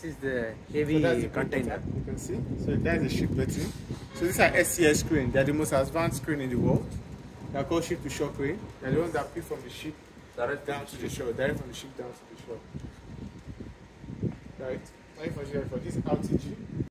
This is the heavy So that's the container. bottom, you can see. So that's the ship berthing. So these are SCS crane. They are the most advanced crane in the world. They are called ship-to-shore crane. They are the ones that pick from the ship down to the shore, direct from the ship down to the shore. Right. For this RTG.